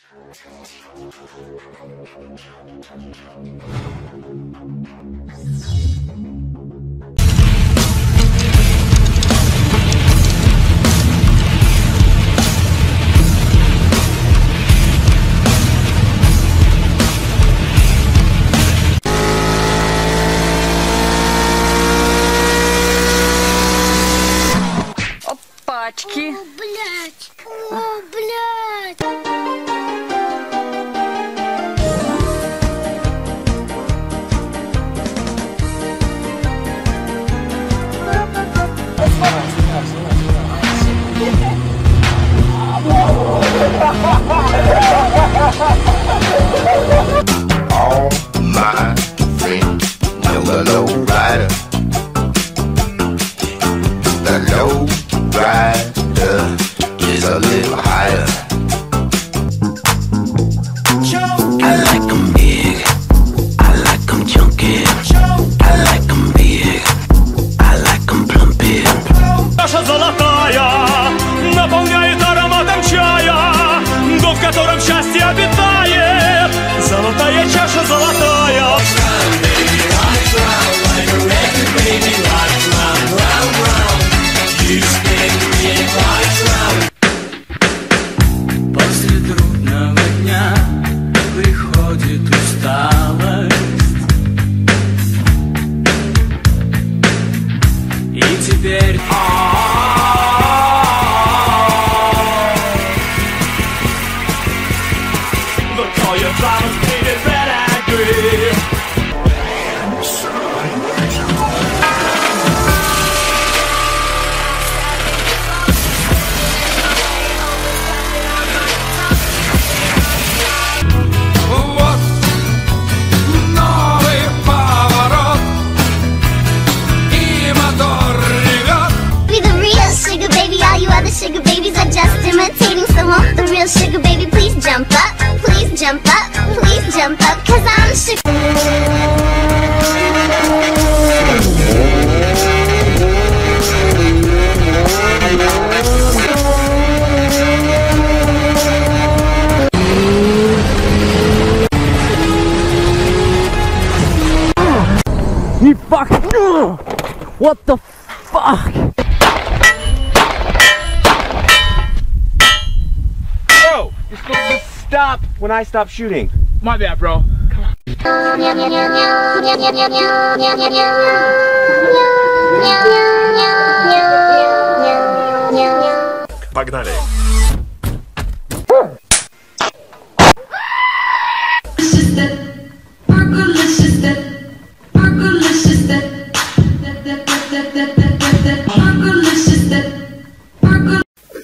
Опачки. О, блядь! О, блядь! All my friends know the low rider. The low rider is a little higher. I like 'em big, I like 'em chunky, I like 'em big, I like 'em plumpy. Наша золотая наполняет ароматом чая, дом, в котором счастье обитает. Золотая чаша золотая. После трудного дня приходит усталость, и теперь look, all your flowers painted red and green. Вот новый поворот, и мотор ревет. Be the real sugar baby, all you other sugar babies are just imitating. So won't the real sugar baby please jump up, please jump up, please jump up, 'cause I'm sugar. You fuck! What the fuck? Bro, you're supposed to stop when I stop shooting. My bad, bro. Погнали.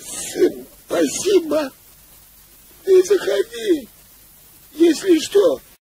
Спасибо. Ты заходи. Если что,